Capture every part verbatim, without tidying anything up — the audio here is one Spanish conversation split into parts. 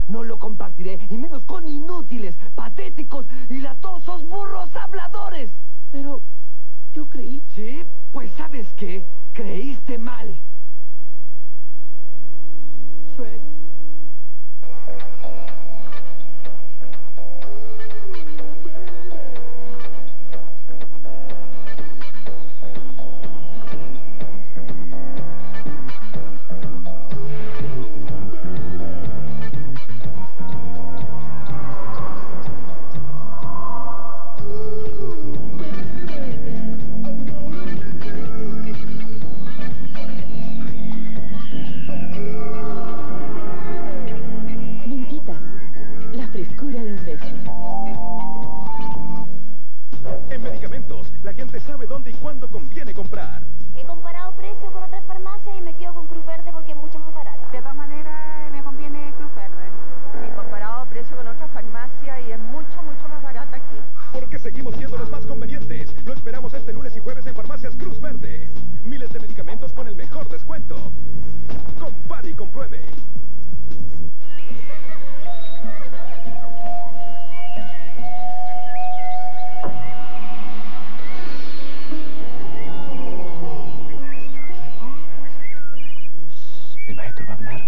No lo compartiré, y menos con inútiles, patéticos y latosos burros habladores. Pero yo creí... Sí, pues ¿sabes qué? Creíste mal. Fred. La gente sabe dónde y cuándo conviene comprar. He comparado precios con otras farmacias y me quedo con Cruz Verde porque es mucho más barata. De todas maneras, me conviene Cruz Verde. Sí, comparado precio con otras farmacias y es mucho, mucho más barata aquí. Porque seguimos siendo los más convenientes. Lo esperamos este lunes y jueves en Farmacias Cruz Verde. Miles de medicamentos con el mejor descuento. Compare y compruebe. El maestro va a hablar.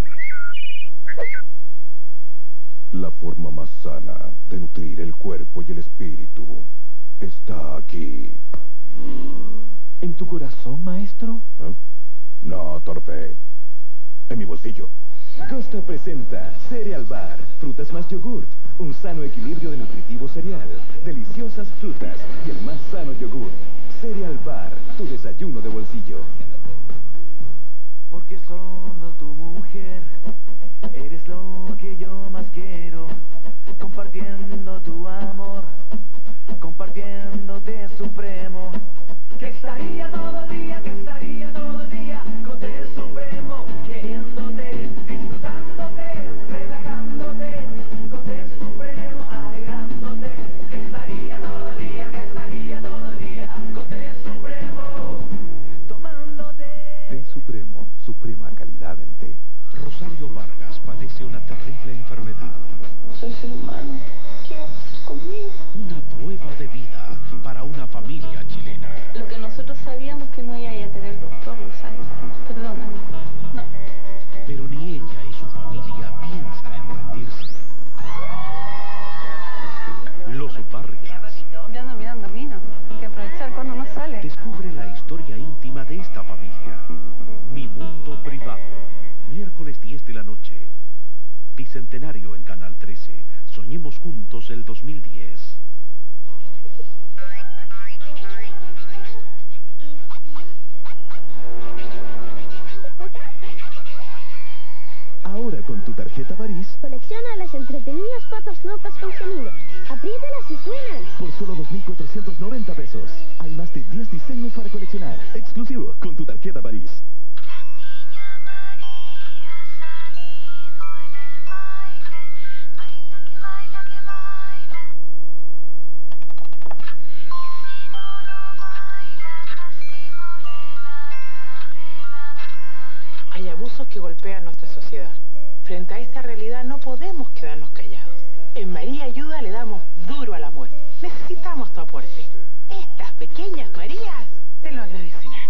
La forma más sana de nutrir el cuerpo y el espíritu está aquí. ¿En tu corazón, maestro? ¿Eh? No, torpe. En mi bolsillo. Costa presenta Cereal Bar, frutas más yogurt, un sano equilibrio de nutritivo cereal, deliciosas frutas y el más sano yogurt. Cereal Bar, tu desayuno de bolsillo. Porque solo tu mujer eres lo que yo más quiero, compartiendo tu amor, compartiéndote supremo. Que estaría todo el día, que estaría todo el día con Té Supremo, queriéndote, disfrutándote, relajándote, con Té Supremo, alegrándote. Que estaría todo el día, que estaría todo el día con Té Supremo, tomándote. Té Supremo, suprema calidad en té. Rosario Vargas padece una terrible enfermedad. Soy ser humano. ¿Qué vas a hacer conmigo? Una prueba de vida para una familia chilena. Lo que nosotros sabíamos que no iba a tener doctor, Rosario. Perdóname. No. Pero ni ella y su familia piensan en rendirse. Los Vargas. Ya ando mirando vino. Hay que aprovechar cuando no sale. Descubre la historia íntima de esta familia. Mi mundo privado. Miércoles diez de la noche. Bicentenario en Canal trece. Soñemos juntos el dos mil diez. Ahora con tu tarjeta París, Colecciona las entretenidas papas locas con sonido. Apriétalas y suenan. por solo dos mil cuatrocientos noventa pesos. Hay más de diez diseños para coleccionar. Exclusivo con tu tarjeta París. Hay abusos que golpean nuestra sociedad. Frente a esta realidad no podemos quedarnos callados. En María Ayuda le damos duro al amor. Necesitamos tu aporte. Estas pequeñas Marías te lo agradecerán.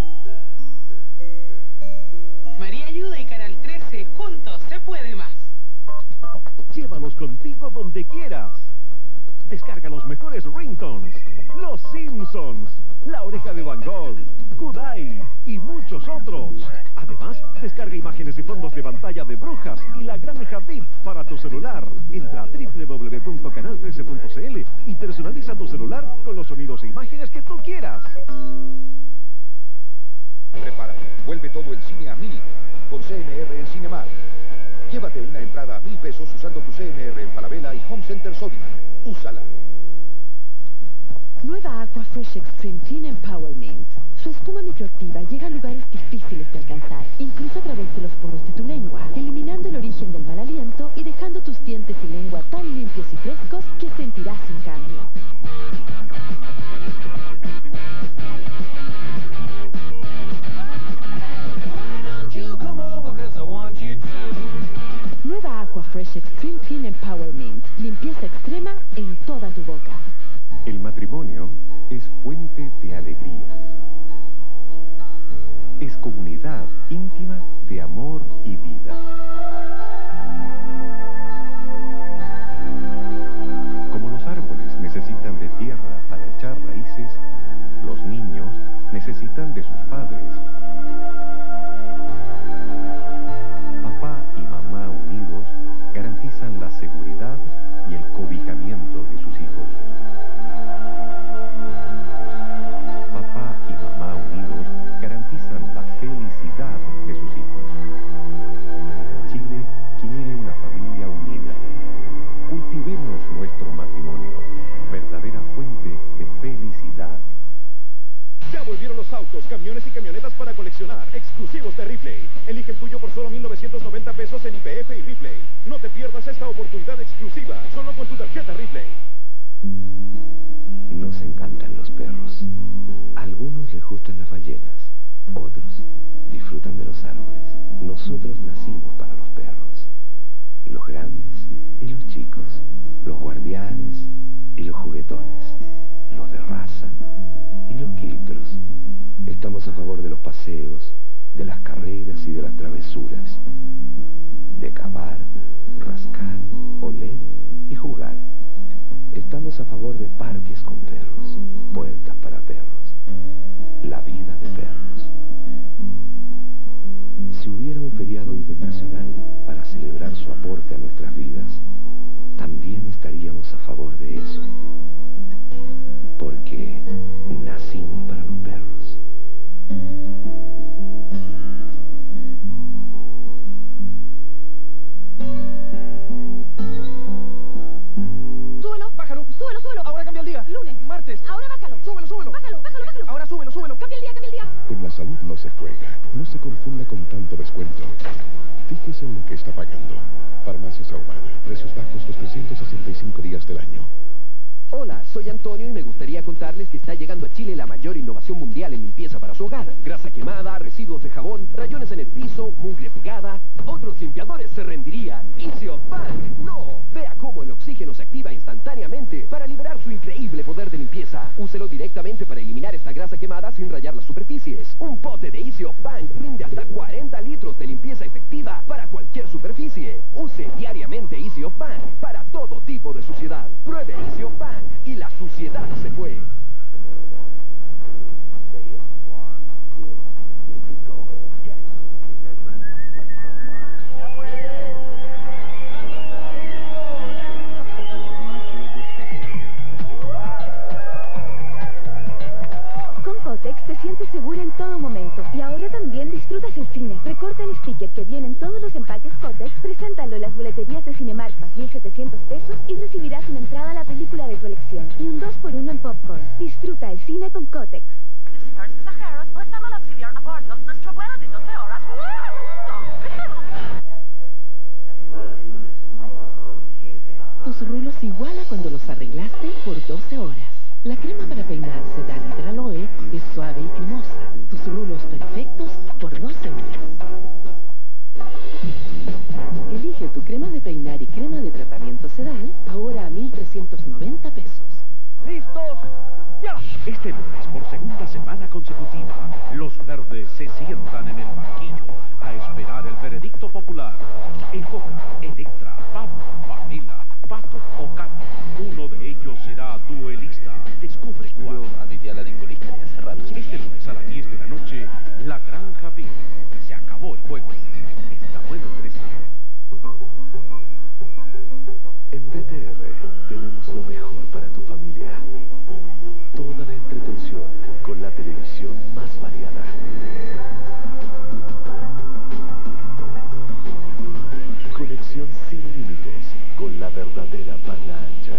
María Ayuda y Canal trece, juntos se puede más. Llévalos contigo donde quieras. Descarga los mejores ringtones, Los Simpsons, La Oreja de Van Gogh, Kudai y muchos otros. Además, descarga imágenes y fondos de pantalla de Brujas y La Granja V I P para tu celular. Entra a w w w punto canal trece punto c l y personaliza tu celular con los sonidos e imágenes que tú quieras. Prepárate, vuelve todo el cine a mil con C M R en Cinemark. Llévate una entrada a mil pesos usando tu C M R en Falabella y Home Center Sodimac. Úsala. Nueva Aqua Fresh Extreme Clean Empowerment. Su espuma microactiva llega a lugares difíciles de alcanzar, incluso a través de los poros de tu lengua, eliminando el origen del mal aliento y dejando tus dientes y lengua tan limpios y frescos que sentirás un cambio. Nueva Aqua Fresh Extreme Clean Empowerment. Limpieza extrema en toda tu boca. El matrimonio es fuente de alegría. Es comunidad íntima de amor y vida. Como los árboles necesitan de tierra para echar raíces, los niños necesitan de sus padres. Papá y mamá unidos garantizan la seguridad y el cobijamiento de sus hijos. Papá y mamá unidos garantizan la felicidad de sus hijos. Chile quiere una familia unida. Cultivemos nuestro matrimonio, verdadera fuente de felicidad. Ya volvieron los autos, camiones y camionetas para coleccionar, exclusivos de Ripley. Elige el tuyo por solo mil novecientos noventa pesos en I P F y Ripley. No te pierdas esta oportunidad exclusiva, solo con tu tarjeta Ripley. Nos encantan los perros. A algunos les gustan las ballenas, otros disfrutan de los árboles. Nosotros nacimos para los perros, los grandes y los chicos, los guardianes y los juguetones, los de raza y los quiltros. Estamos a favor de los paseos, de las carreras y de las travesuras, de cavar, rascar, oler y jugar. Estamos a favor de parques con perros, puertas para perros, la vida de perros. Si hubiera un feriado internacional para celebrar su aporte a nuestras vidas, también estaríamos a favor de eso. Porque nacimos para los perros. Súbelo. Bájalo. Súbelo, súbelo. Ahora cambia el día. Lunes. Martes. Ahora bájalo. Súbelo, súbelo. Bájalo, bájalo, bájalo. Ahora súbelo, súbelo. Cambia el día, cambia el día. Con la salud no se juega. No se confunda con tanto descuento. Fíjese en lo que está pagando. Farmacias Ahumada. Precios bajos los trescientos sesenta y cinco días del año. Hola, soy Antonio y me gustaría contarles que está llegando a Chile la mayor innovación mundial en limpieza para su hogar. Grasa quemada, residuos de jabón, rayones en el piso, mugre pegada. Otros limpiadores se rendirían. Easyofbank, no. Vea cómo el oxígeno se activa instantáneamente para liberar su increíble poder de limpieza. Úselo directamente para eliminar esta grasa quemada sin rayar las superficies. Un pote de Easyofbank rinde hasta cuarenta litros de limpieza efectiva para cualquier superficie. Use diariamente Easyofbank para todo tipo de suciedad. Pruebe Easyofbank y la suciedad se fue. Con Kotex te sientes segura en todo momento. Y ahora también disfrutas el cine. Recorta el sticker que viene en todos los empaques Kotex, preséntalo en las boleterías de Cinemark más mil setecientos pesos y recibirás una entrada a la película de tu elección. Y un dos por uno en popcorn. Disfruta el cine con Kotex. Señores pasajeros, prestamos el auxiliar a bordo. Nuestro vuelo de doce horas. Tus rulos igual a cuando los arreglaste por doce horas. La crema para peinar Sedal Hidraloe es suave y cremosa. Tus rulos perfectos por doce horas. Elige tu crema de peinar y crema de tratamiento Sedal ahora a mil trescientos noventa pesos. ¿Listos? ¡Ya! Este lunes, por segunda semana consecutiva, los verdes se sientan en el banquillo a esperar el veredicto popular. Escoja Electra, Pablo, Pamela, Pato o Cato. Uno de ellos será duelista. Descubre cuál. Yo admití a la lingolista ya hace rato. Este lunes a las diez de la noche, La Granja Big. Se acabó el juego. Está bueno el trece. En B T R tenemos lo mejor para tu familia. Toda la entretención con la televisión más variada. Conexión sin límites con la verdadera banda ancha.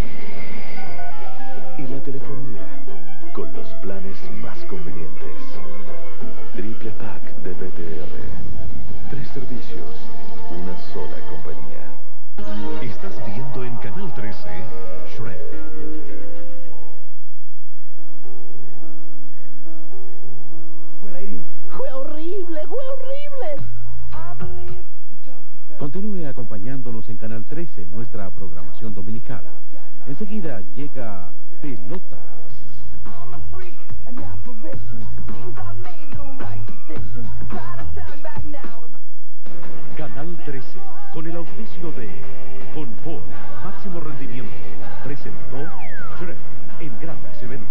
Y la telefonía con los planes más convenientes. Triple pack de B T R. Tres servicios, una sola compañía. Estás viendo en Canal trece Shrek. Fue horrible, fue horrible. Continúe acompañándonos en Canal trece, nuestra programación dominical. Enseguida llega Pelotas. Canal trece, con el auspicio de Confort, máximo rendimiento, presentó Shrek en grandes eventos.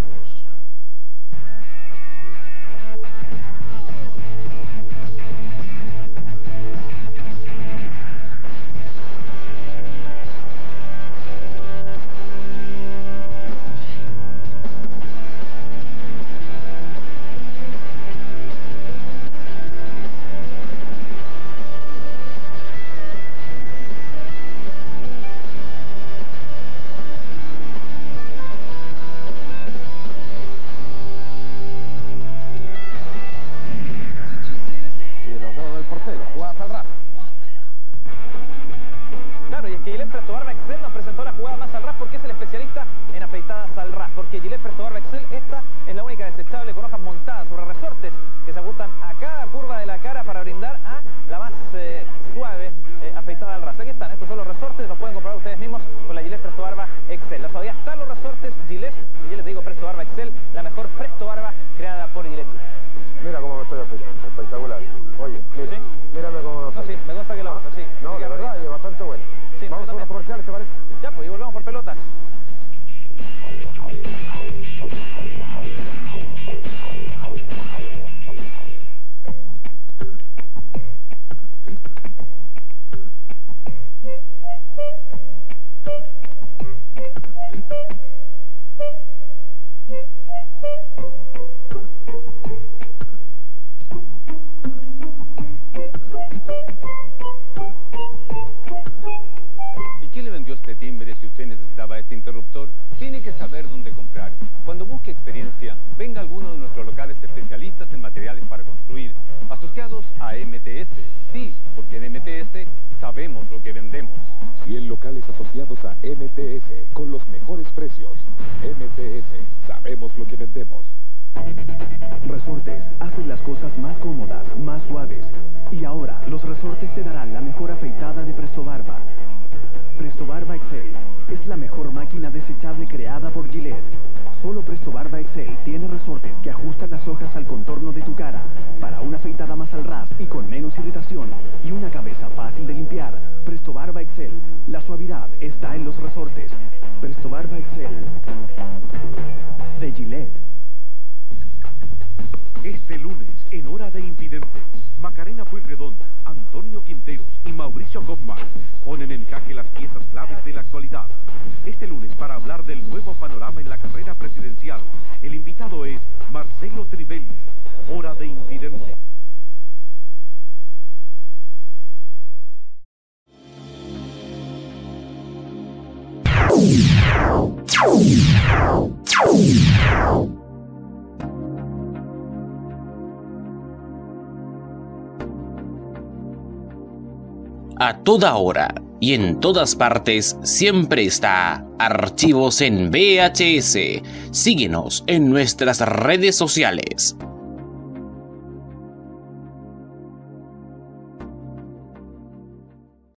Porque Gillette Presto Barba Excel, esta es la única desechable con hojas montadas sobre resortes que se ajustan a cada curva de la cara para brindar a la más eh, suave eh, afeitada al ras. Aquí están, estos son los resortes, los pueden comprar ustedes mismos con la Gillette Presto Barba Excel. La suavidad están los resortes Gillette, y yo les digo Presto Barba Excel, la mejor Presto Barba creada por Gillette. Mira cómo me estoy afeitando, espectacular. Oye, mira, ¿sí? Mírame cómo me afeito. No, sí, me gusta que la usa, sí. No, de verdad, y bastante buena. Sí, vamos a los comerciales, ¿te parece? Ya, pues, y volvemos por Pelotas. ¿Y quién le vendió este timbre si usted necesitaba este interruptor? Tiene que saber dónde comprar. Cuando busque experiencia, venga a alguno de nuestros locales especialistas en materiales para construir, asociados a M T S. Sí, porque en M T S sabemos lo que vendemos. cien locales asociados a M T S, con los mejores precios. M T S, sabemos lo que vendemos. Resortes hacen las cosas más cómodas, más suaves. Y ahora, los resortes te darán la mejor afeitada de Presto Barba. Presto Barba Excel es la mejor máquina desechable creada por Gillette. Solo Presto Barba Excel tiene resortes que ajustan las hojas al contorno de tu cara para una afeitada más al ras y con menos irritación y una cabeza fácil de limpiar. Presto Barba Excel, la suavidad está en los resortes. Presto Barba Excel de Gillette. Este lunes, en Hora de Invidentes, Macarena Pueyrredón, Antonio Quinteros y Mauricio Kaufman ponen en jaque las piezas claves de la actualidad. Este lunes, para hablar del nuevo panorama en la carrera presidencial, el invitado es Marcelo Trivelli. Hora de Invidentes. A toda hora y en todas partes siempre está Archivos en V H S. Síguenos en nuestras redes sociales.